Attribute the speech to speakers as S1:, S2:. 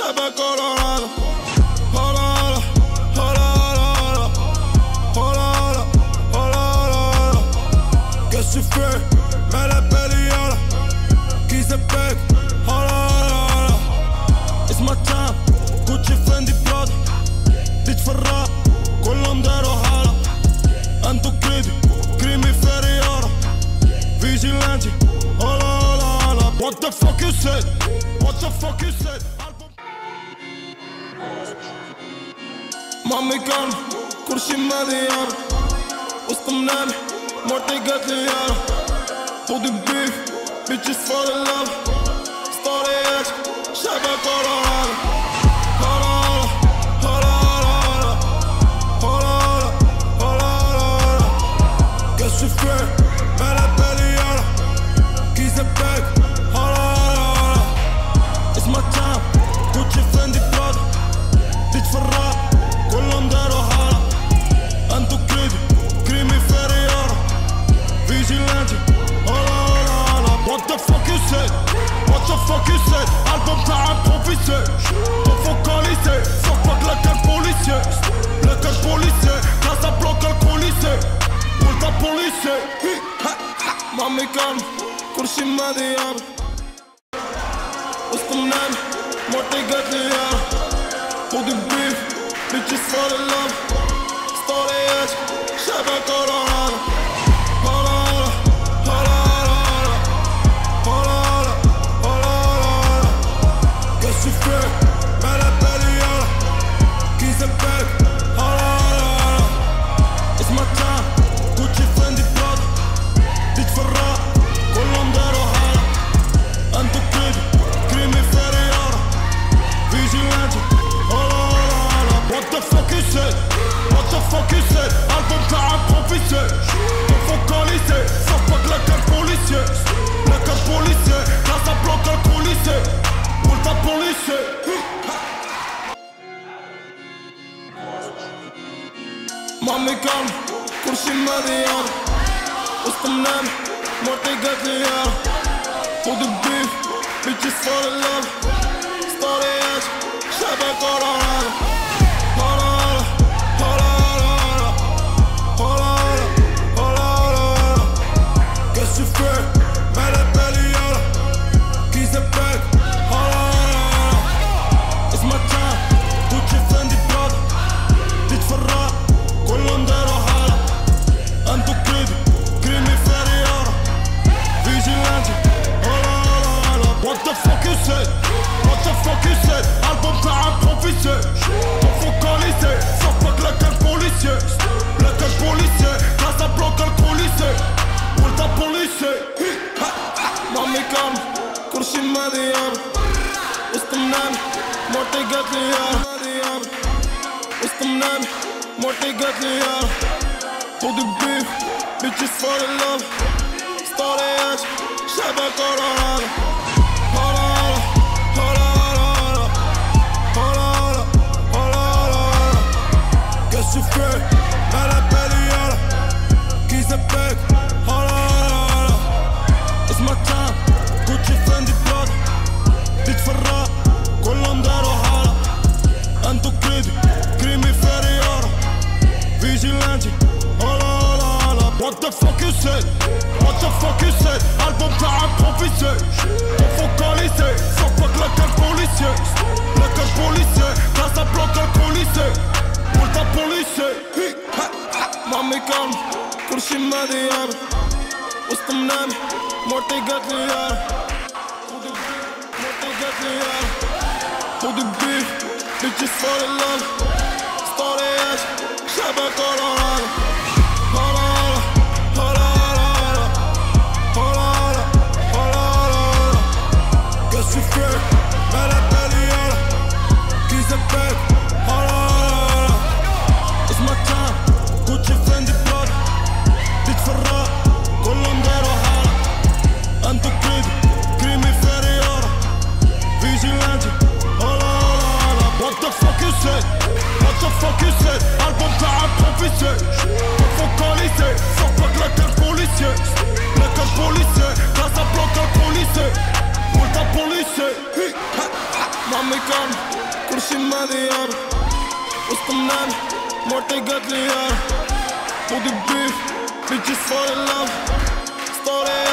S1: شبه كولورادو. هولا هولا هولا هولا هولا. Qu'est-ce que tu fais? Mets la belle yala. Qui se pèque? Hola hola. It's my time. Gucci Fendi Prada. تتفرع كلهم داروا حالة. انتو كريدي كريمي فيريارا فيجيلانتي. هولا هولا هولا. What the fuck you said? What the fuck you said? مامي كان كرشي مليار وسط منامي مرتي قالتلي يارا خدي بيف bitches fall in love ستوريات شبه كولورادو. هولا هولا هولا هولا هولا هولا. Qu'est-ce que tu fais? Mets la belle yala. Qui se pèque? Hola hola hola. It's my time. Gucci Fendi Prada. تتفرع كلهم داروا حالة. انتو كريدي كريمي فيريارا فيجيلانتي. هولا هولا هولا. What the fuck you said? What the fuck you said? ألبوم تاع امبروفيسي وفوكاليسي. فوقك لك البوليسي لك البوليسي. كاسا بلوك الكوليسي ولتا بوليسي. مامي كان كرشي مديار وسط منامي مرتي قالتلي يارا خدي بيف bitches fall in love ستوريات شبه كولورادو. هولا هولا هولا هولا هولا هولا. Qu'est-ce que tu fais? Mets la belle yala. Qui se pèque? Hola hola hola. It's my time. Gucci Fendi Prada. تتفرع كلهم داروا حالة. انتو كريدي كريمي فيريارا فيجيلانتي. هولا هولا هولا. What the fuck you said? What the fuck you said? ألبوم تاع امبروفيسي وفوكاليسي. فوقك لك البوليسي لك البوليسي. كاسا بلوك الكوليسي ولتا بوليسي. مامي كان كرشي مليار وسط منامي مرتي قالتلي يارا خدي بيف bitches fall in love ستوريات شبه كولورادو. هولا هولا هولا هولا هولا هولا. Qu'est-ce que tu fais? Mets la belle yala. Qui se pèque? Hola hola hola. It's my time. Gucci Fendi Prada. تتفرع كلهم داروا حالة. انتو كريدي كريمي فيريارا فيجيلانتي. هولا هولا هولا. What the fuck you said? What the fuck you said? ألبوم تاع امبروفيسي وفوكاليسي. فوقك لك البوليسي لك البوليسي. كاسا بلوك الكوليسي ولتا بوليسي. مامي كان كرشي مديار وسط منامي مرتي قالتلي يارا وسط منامي مرتي قالتلي يارا خدي بيف bitches fall in love ستوريات شبه كولورادو. هولا هولا هولا هولا هولا هولا. Qu'est-ce que tu fais? Mets la belle yala. Qui se pèque? Hola hola hola. It's my time. Gucci Fendi Prada. تتفرع كلهم داروا حالة. انتو كريدي كريمي فيريارا فيجيلانتي. هولا هولا هولا. What the fuck you said? What the fuck you said? ألبوم تاع امبروفيسي وفوكاليسي. فوقك لك البوليسي لك البوليسي. كاسا بلوك الكوليسي ولتا بوليسي. مامي كان كرشي مديار وسط منامي مرتي قالتلي يارا مرتي قالتلي يارا خدي بيف bitches fall in love ستوريات شبه كولورادو. هولا هولا هولا هولا هولا هولا. Qu'est-ce que tu fais? Mets la belle yala. Qui se pèque? Hola hola hola. It's my time. Gucci Fendi Prada. تتفرع كلهم داروا حالة. انتو كريدي كريمي فيريارا فيجيلانتي. هولا هولا هولا. What the fuck you said? What the fuck you said? ألبوم تاع امبروفيسي وفوكاليسي. فوقك لك البوليسي لك البوليسي. كاسا بلوك الكوليسي ولتا بوليسي. كام كلشي مليان وسط النام مرتي قالت لي بودي بيف bitches fall in love ستوري